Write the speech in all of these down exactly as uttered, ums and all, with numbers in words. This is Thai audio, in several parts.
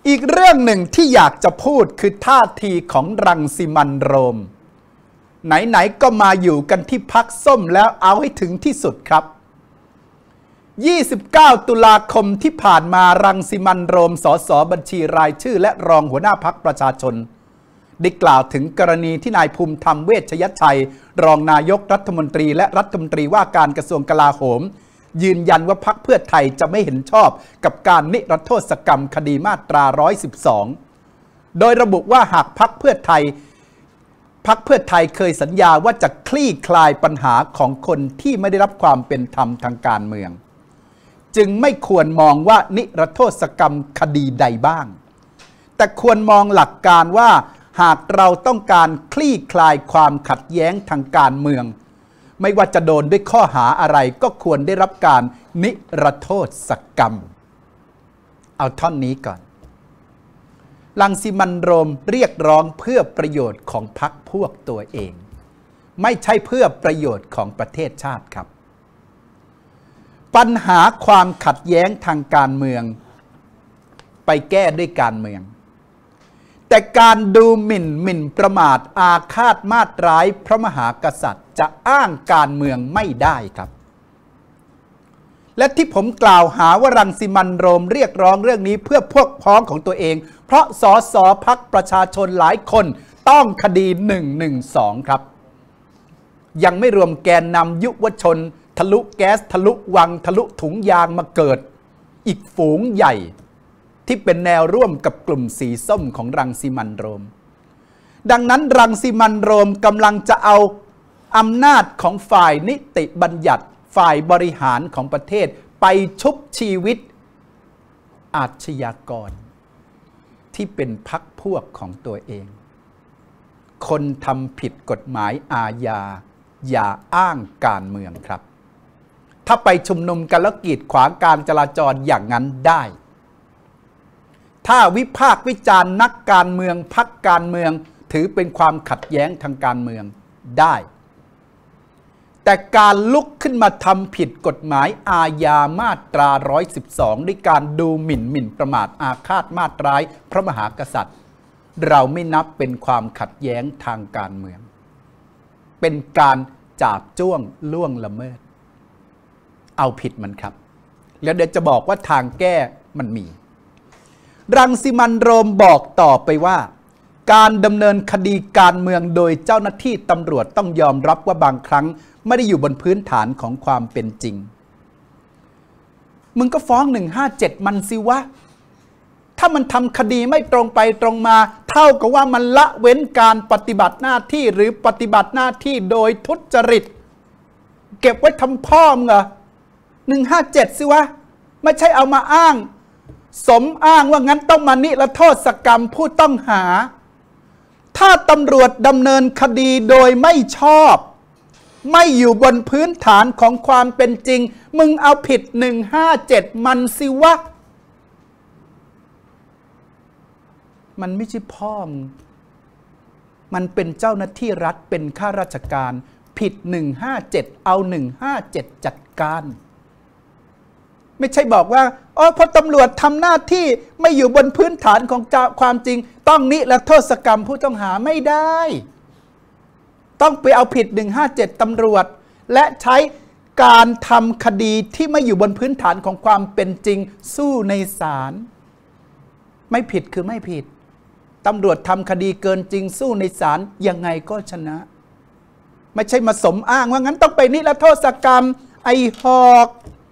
อีกเรื่องหนึ่งที่อยากจะพูดคือท่าทีของรังสิมันต์โรมไหนๆก็มาอยู่กันที่พรรคส้มแล้วเอาให้ถึงที่สุดครับยี่สิบเก้าตุลาคมที่ผ่านมารังสิมันต์โรมสสบัญชีรายชื่อและรองหัวหน้าพรรคประชาชนได้กล่าวถึงกรณีที่นายภูมิธรรมเวชยชัยรองนายกรัฐมนตรีและรัฐมนตรีว่าการกระทรวงกลาโหมยืนยันว่าพรรคเพื่อไทยจะไม่เห็นชอบกับการนิรโทษกรรมคดีมาตราหนึ่งร้อยสิบสองโดยระบุว่าหากพรรคเพื่อไทยพรรคเพื่อไทยเคยสัญญาว่าจะคลี่คลายปัญหาของคนที่ไม่ได้รับความเป็นธรรมทางการเมืองจึงไม่ควรมองว่านิรโทษกรรมคดีใดบ้างแต่ควรมองหลักการว่าหากเราต้องการคลี่คลายความขัดแย้งทางการเมืองไม่ว่าจะโดนด้วยข้อหาอะไรก็ควรได้รับการนิรโทษกรรมเอาท่อนนี้ก่อนรังสิมันต์โรมเรียกร้องเพื่อประโยชน์ของพรรคพวกตัวเองไม่ใช่เพื่อประโยชน์ของประเทศชาติครับปัญหาความขัดแย้งทางการเมืองไปแก้ด้วยการเมืองแต่การดูหมิ่นหมิ่นประมาทอาฆาตมาตร้ายพระมหากษัตริย์จะอ้างการเมืองไม่ได้ครับและที่ผมกล่าวหาว่ารังสิมันต์โรมเรียกร้องเรื่องนี้เพื่อพวกพ้องของตัวเองเพราะสสพรรคประชาชนหลายคนต้องคดีหนึ่งหนึ่งสองครับยังไม่รวมแกนนำยุวชนทะลุแก๊สทะลุวังทะลุถุงยางมาเกิดอีกฝูงใหญ่ที่เป็นแนวร่วมกับกลุ่มสีส้มของรังสิมันต์โรมดังนั้นรังสิมันต์โรมกำลังจะเอาอำนาจของฝ่ายนิติบัญญัติฝ่ายบริหารของประเทศไปชุบชีวิตอาชญากรที่เป็นพรรคพวกของตัวเองคนทำผิดกฎหมายอาญาอย่าอ้างการเมืองครับถ้าไปชุมนุมกันแล้วกีดขวางการจราจรอย่างนั้นได้ถ้าวิพากษ์วิจารณ์นักการเมืองพรรคการเมืองถือเป็นความขัดแย้งทางการเมืองได้แต่การลุกขึ้นมาทำผิดกฎหมายอาญามาตราหนึ่งร้อยสิบสองด้วยการดูหมิ่นหมิ่นประมาทอาฆาตมาตร้ายพระมหากษัตริย์เราไม่นับเป็นความขัดแย้งทางการเมืองเป็นการจาบจ้วงล่วงละเมิดเอาผิดมันครับแล้วเดี๋ยวจะบอกว่าทางแก้มันมีรังสิมันต์โรมบอกต่อไปว่าการดำเนินคดีการเมืองโดยเจ้าหน้าที่ตำรวจต้องยอมรับว่าบางครั้งไม่ได้อยู่บนพื้นฐานของความเป็นจริงมึงก็ฟ้องหนึ่งห้าเจ็ดมันสิวะถ้ามันทำคดีไม่ตรงไปตรงมาเท่ากับว่ามันละเว้นการปฏิบัติหน้าที่หรือปฏิบัติหน้าที่โดยทุจริตเก็บไว้ทำพ่อมึงเหรอหนึ่งห้าเจ็ดสิวะไม่ใช่เอามาอ้างสมอ้างว่างั้นต้องมานิรโทษกรรมผู้ต้องหาถ้าตำรวจดำเนินคดีโดยไม่ชอบไม่อยู่บนพื้นฐานของความเป็นจริงมึงเอาผิดหนึ่งห้าเจ็ดมันสิวะมันไม่ใช่พ่อมึงมันเป็นเจ้าหน้าที่รัฐเป็นข้าราชการผิดหนึ่งห้าเจ็ดเอาหนึ่งห้าเจ็ดจัดการไม่ใช่บอกว่าอ๋อพอตำรวจทำหน้าที่ไม่อยู่บนพื้นฐานของความจริงต้องนิรโทษกรรมผู้ต้องหาไม่ได้ต้องไปเอาผิดหนึ่งห้าเจ็ดตำรวจและใช้การทำคดีที่ไม่อยู่บนพื้นฐานของความเป็นจริงสู้ในศาลไม่ผิดคือไม่ผิดตำรวจทำคดีเกินจริงสู้ในศาลยังไงก็ชนะไม่ใช่มาสมอ้างว่างั้นต้องไปนิรโทษกรรมไอ้หอก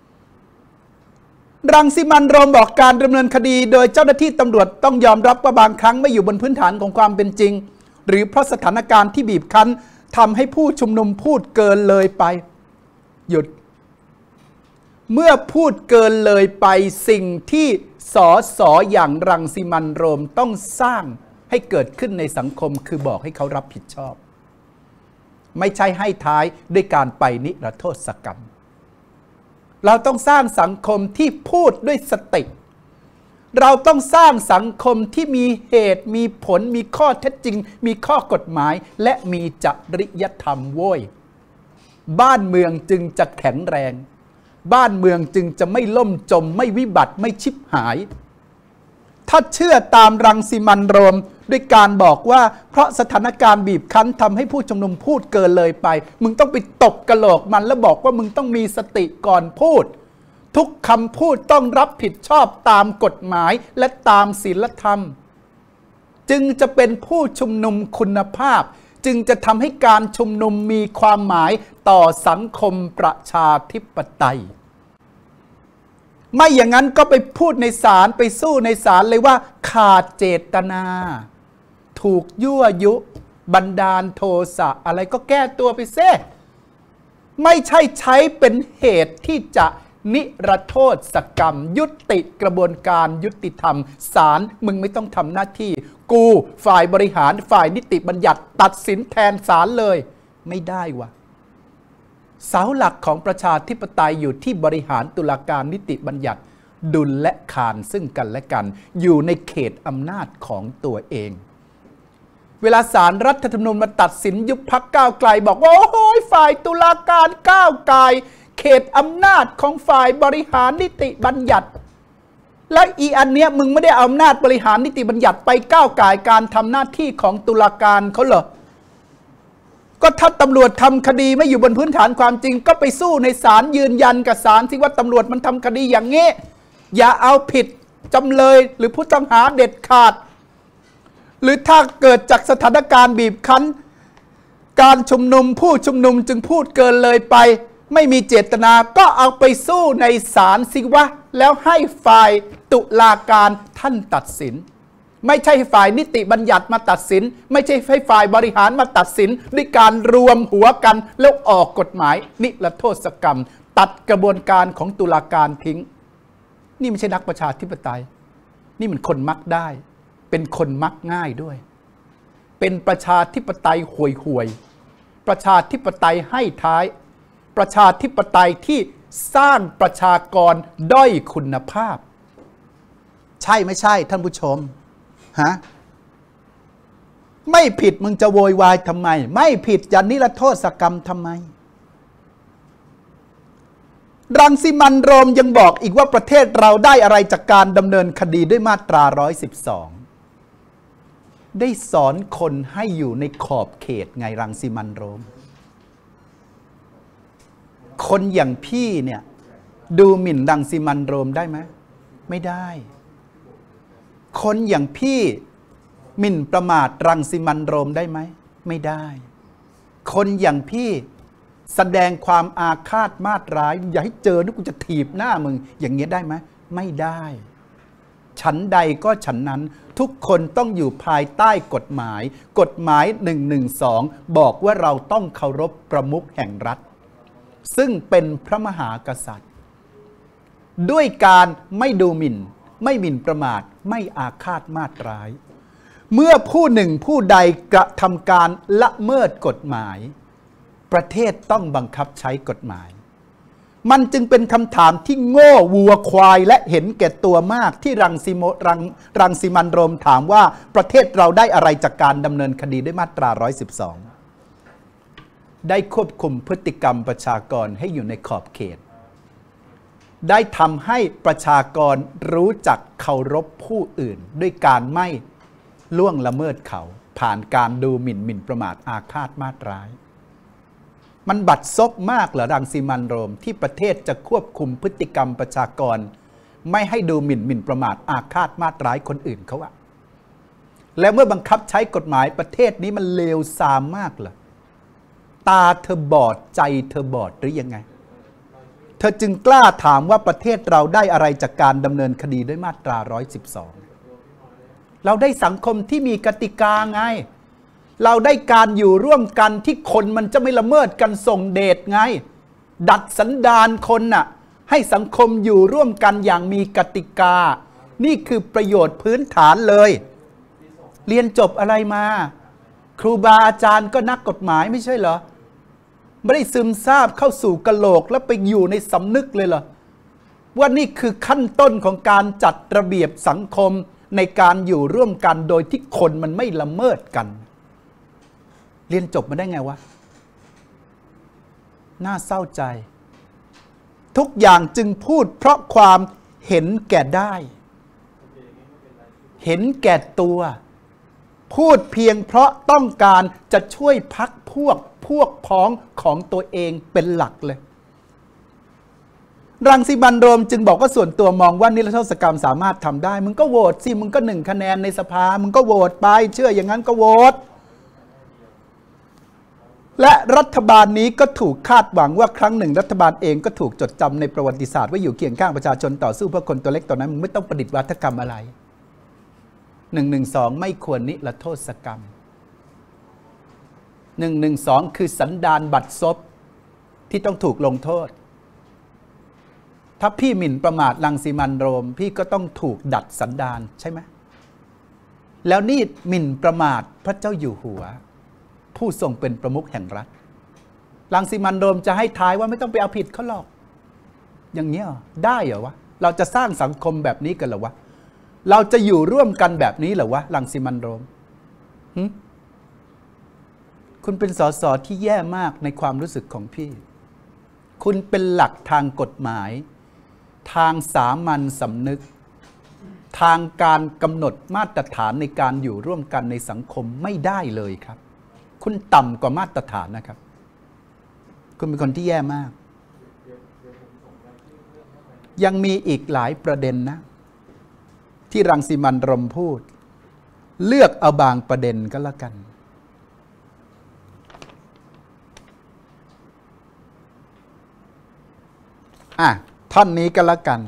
รังสิมันต์โรมบอกการดำเนินคดีโดยเจ้าหน้าที่ตำรวจต้องยอมรับว่าบางครั้งไม่อยู่บนพื้นฐานของความเป็นจริงหรือเพราะสถานการณ์ที่บีบคั้นทำให้ผู้ชุมนุมพูดเกินเลยไปหยุดเมื่อพูดเกินเลยไปสิ่งที่สสอย่างรังสิมันต์โรมต้องสร้างให้เกิดขึ้นในสังคมคือบอกให้เขารับผิดชอบไม่ใช่ให้ท้ายด้วยการไปนิรโทษกรรมเราต้องสร้างสังคมที่พูดด้วยสติเราต้องสร้างสังคมที่มีเหตุมีผลมีข้อเท็จจริงมีข้อกฎหมายและมีจริยธรรมโว้ยบ้านเมืองจึงจะแข็งแรงบ้านเมืองจึงจะไม่ล่มจมไม่วิบัติไม่ชิบหายถ้าเชื่อตามรังสิมันต์โรมด้วยการบอกว่าเพราะสถานการณ์บีบคั้นทำให้ผู้ชุมนุมพูดเกินเลยไปมึงต้องไปตบกระโหลกมันแล้วบอกว่ามึงต้องมีสติก่อนพูดทุกคำพูดต้องรับผิดชอบตามกฎหมายและตามศีลธรรมจึงจะเป็นผู้ชุมนุมคุณภาพจึงจะทำให้การชุมนุมมีความหมายต่อสังคมประชาธิปไตยไม่อย่างนั้นก็ไปพูดในศาลไปสู้ในศาลเลยว่าขาดเจตนาถูกยั่วยุบันดาลโทสะอะไรก็แก้ตัวไปเสียไม่ใช่ใช้เป็นเหตุที่จะนิรโทษกรรมยุติกระบวนการยุติธรรมศาลมึงไม่ต้องทำหน้าที่กูฝ่ายบริหารฝ่ายนิติบัญญัติตัดสินแทนศาลเลยไม่ได้วะเสาหลักของประชาธิปไตยอยู่ที่บริหารตุลาการนิติบัญญัติดุลและคานซึ่งกันและกันอยู่ในเขตอำนาจของตัวเองเวลาศาลรัฐธรรมนูญมาตัดสินยุบพรรคก้าวไกลบอกว่าโอ้ยฝ่ายตุลาการก้าวไกลเขตอำนาจของฝ่ายบริหารนิติบัญญัติและอีอันเนี้ยมึงไม่ได้เอาอำนาจบริหารนิติบัญญัติไปก้าวไก่การทำหน้าที่ของตุลาการเขาเหรอก็ถ้าตำรวจทำคดีไม่อยู่บนพื้นฐานความจริงก็ไปสู้ในศาลยืนยันกับศาลสิว่าตำรวจมันทำคดีอย่างงี้อย่าเอาผิดจำเลยหรือผู้ต้องหาเด็ดขาดหรือถ้าเกิดจากสถานการณ์บีบคั้นการชุมนุมผู้ชุมนุมจึงพูดเกินเลยไปไม่มีเจตนาก็เอาไปสู้ในศาลสิวะแล้วให้ฝ่ายตุลาการท่านตัดสินไม่ใช่ฝ่ายนิติบัญญัติมาตัดสินไม่ใช่ให้ฝ่ายบริหารมาตัดสินด้วยการรวมหัวกันแล้วออกกฎหมายนิรโทษกรรมตัดกระบวนการของตุลาการทิ้งนี่ไม่ใช่นักประชาธิปไตยนี่มันคนมักได้เป็นคนมักง่ายด้วยเป็นประชาธิปไตยห่วยห่วยประชาธิปไตยให้ท้ายประชาธิปไตยที่สร้างประชากรด้อยคุณภาพใช่ไม่ใช่ท่านผู้ชมฮะไม่ผิดมึงจะโวยวายทำไมไม่ผิดจะนิรโทษกรรมทำไมรังสิมันต์โรมยังบอกอีกว่าประเทศเราได้อะไรจากการดำเนินคดีด้วยมาตราหนึ่งร้อยสิบสองได้สอนคนให้อยู่ในขอบเขตไงรังสิมันต์โรมคนอย่างพี่เนี่ยดูหมิ่นรังสิมันต์โรมได้ไหมไม่ได้คนอย่างพี่หมิ่นประมาทรังสิมันต์โรมได้ไหมไม่ได้คนอย่างพี่แสดงความอาฆาตมาตร้ายอย่าให้เจอนึกกูจะถีบหน้ามึงอย่างเงี้ยได้ไหมไม่ได้ฉันใดก็ฉันนั้นทุกคนต้องอยู่ภายใต้กฎหมายกฎหมายหนึ่งหนึ่งสองบอกว่าเราต้องเคารพประมุขแห่งรัฐซึ่งเป็นพระมหากษัตริย์ด้วยการไม่ดูหมิ่นไม่หมิ่นประมาทไม่อาฆาตมาตร้ายเมื่อผู้หนึ่งผู้ใดกระทำการละเมิดกฎหมายประเทศต้องบังคับใช้กฎหมายมันจึงเป็นคำถามที่โง่วัวควายและเห็นแก่ตัวมากที่รังสิโมรังรังสิมันต์โรมถามว่าประเทศเราได้อะไรจากการดำเนินคดีด้วยมาตราหนึ่งร้อยสิบสองได้ควบคุมพฤติกรรมประชากรให้อยู่ในขอบเขตได้ทำให้ประชากรรู้จักเคารพผู้อื่นด้วยการไม่ล่วงละเมิดเขาผ่านการดูหมิ่นหมิ่นประมาทอาฆาตมาตร้ายมันบัดซบมากเหรอรังสิมันต์โรมที่ประเทศจะควบคุมพฤติกรรมประชากรไม่ให้ดูหมิ่นหมิ่นประมาทอาฆาตมาตร้ายคนอื่นเขาอะแล้วเมื่อบังคับใช้กฎหมายประเทศนี้มันเลวทรามมากเหรอตาเธอบอดใจเธอบอดหรือยังไงเธอจึงกล้าถามว่าประเทศเราได้อะไรจากการดำเนินคดีด้วยมาตราหนึ่งร้อยสิบสองเราได้สังคมที่มีกติกาไงเราได้การอยู่ร่วมกันที่คนมันจะไม่ละเมิดกันส่งเดชไงดัดสันดานคนน่ะให้สังคมอยู่ร่วมกันอย่างมีกติกานี่คือประโยชน์พื้นฐานเลยเรียนจบอะไรมาครูบาอาจารย์ก็นักกฎหมายไม่ใช่เหรอไม่ได้ซึมซาบเข้าสู่กะโหลกแล้วไปอยู่ในสำนึกเลยเหรอว่านี่คือขั้นต้นของการจัดระเบียบสังคมในการอยู่ร่วมกันโดยที่คนมันไม่ละเมิดกันเรียนจบมาได้ไงวะน่าเศร้าใจทุกอย่างจึงพูดเพราะความเห็นแก่ได้เห็นแก่ตัวพูดเพียงเพราะต้องการจะช่วยพรรคพวกพวกพ้องของตัวเองเป็นหลักเลยรังสิมันต์โรมจึงบอกว่าส่วนตัวมองว่านิรโทษกรรมสามารถทำได้มึงก็โหวตสิมึงก็หนึ่งคะแนนในสภามึงก็โหวตไปเชื่ออย่างนั้นก็โหวตและรัฐบาลนี้ก็ถูกคาดหวังว่าครั้งหนึ่งรัฐบาลเองก็ถูกจดจำในประวัติศาสตร์ว่าอยู่เคียงข้างประชาชนต่อสู้เพื่อคนตัวเล็กตัวนั้นมึงไม่ต้องประดิษฐ์วาทกรรมอะไรหนึ่งหนึ่งสองไม่ควรนิรโทษกรรมหนึ่งหนึ่งสองคือสันดานบัดซบที่ต้องถูกลงโทษถ้าพี่หมิ่นประมาทรังสิมันต์โรมพี่ก็ต้องถูกดัดสันดานใช่ไหมแล้วนี่หมิ่นประมาทพระเจ้าอยู่หัวผู้ทรงเป็นประมุขแห่งรัฐรังสิมันต์โรมจะให้ท้ายว่าไม่ต้องไปเอาผิดเขาหรอกอย่างนี้ได้เหรอวะเราจะสร้างสังคมแบบนี้กันเหรอวะเราจะอยู่ร่วมกันแบบนี้เหรอวะรังสิมันต์โรมคุณเป็นสสที่แย่มากในความรู้สึกของพี่คุณเป็นหลักทางกฎหมายทางสามัญสำนึกทางการกำหนดมาตรฐานในการอยู่ร่วมกันในสังคมไม่ได้เลยครับคุณต่ำกว่ามาตรฐานนะครับคุณเป็นคนที่แย่มากยังมีอีกหลายประเด็นนะที่รังสิมันต์โรมพูดเลือกเอาบางประเด็นก็แล้วกันอ่ะท่อนนี้ก็แล้วกัน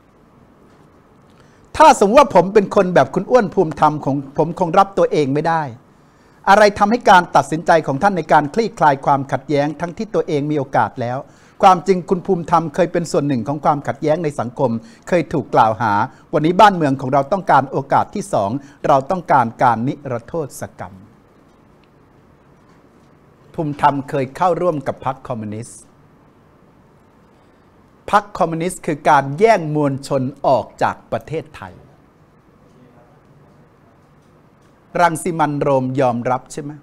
ถ้าสมมติว่าผมเป็นคนแบบคุณอ้วนภูมิธรรมของผมคงรับตัวเองไม่ได้อะไรทำให้การตัดสินใจของท่านในการคลี่คลายความขัดแย้งทั้งที่ตัวเองมีโอกาสแล้วความจริงคุณภูมิธรรมเคยเป็นส่วนหนึ่งของความขัดแย้งในสังคมเคยถูกกล่าวหาวันนี้บ้านเมืองของเราต้องการโอกาสที่สองเราต้องการการนิรโทษกรรมภูมิธรรมเคยเข้าร่วมกับพรรคคอมมิวนิสต์พรรคคอมมิวนิสต์คือการแย่งมวลชนออกจากประเทศไทยรังสิมันต์โรมยอมรับใช่ไหม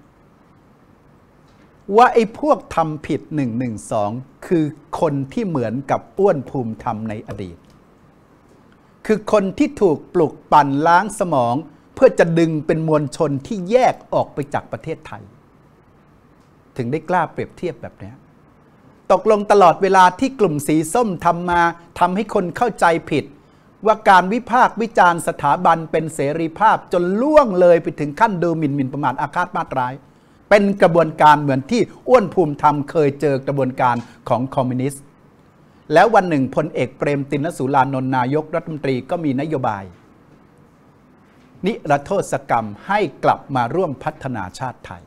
ว่าไอ้พวกทำผิดหนึ่งหนึ่งสองคือคนที่เหมือนกับอ้วนภูมิธรรมในอดีตคือคนที่ถูกปลุกปั่นล้างสมองเพื่อจะดึงเป็นมวลชนที่แยกออกไปจากประเทศไทยถึงได้กล้าเปรียบเทียบแบบนี้ตกลงตลอดเวลาที่กลุ่มสีส้มทำมาทำให้คนเข้าใจผิดว่าการวิพากษ์วิจารณ์สถาบันเป็นเสรีภาพจนล่วงเลยไปถึงขั้นดูหมิ่นหมิ่นประมาทอาฆาตมาตร้ายเป็นกระบวนการเหมือนที่อ้วนภูมิธรรมเคยเจอกระบวนการของคอมมิวนิสต์แล้ววันหนึ่งพลเอกเปรมติณสุรานนท์นายกรัฐมนตรีก็มีนโยบายนิรโทษกรรมให้กลับมาร่วมพัฒนาชาติไทย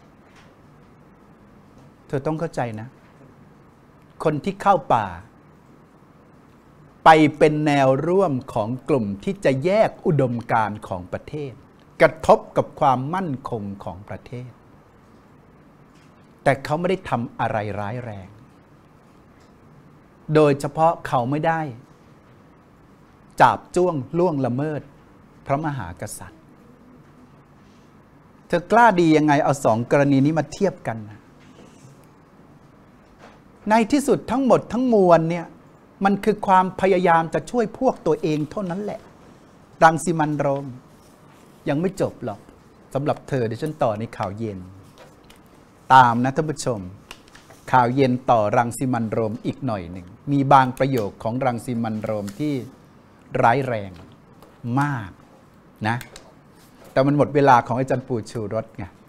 เธอต้องเข้าใจนะคนที่เข้าป่าไปเป็นแนวร่วมของกลุ่มที่จะแยกอุดมการณ์ของประเทศกระทบกับความมั่นคงของประเทศแต่เขาไม่ได้ทำอะไรร้ายแรงโดยเฉพาะเขาไม่ได้จาบจ้วงล่วงละเมิดพระมหากษัตริย์เธอกล้าดียังไงเอาสองกรณีนี้มาเทียบกันนะในที่สุดทั้งหมดทั้งมวลเนี่ยมันคือความพยายามจะช่วยพวกตัวเองเท่านั้นแหละรังสิมันต์โรมยังไม่จบหรอกสำหรับเธอเดี๋ยวฉันต่อในข่าวเย็นตามนะท่านผู้ชมข่าวเย็นต่อรังสิมันต์โรมอีกหน่อยหนึ่งมีบางประโยคของรังสิมันต์โรมที่ร้ายแรงมากนะแต่มันหมดเวลาของอาจารย์ปู่ชูรสไง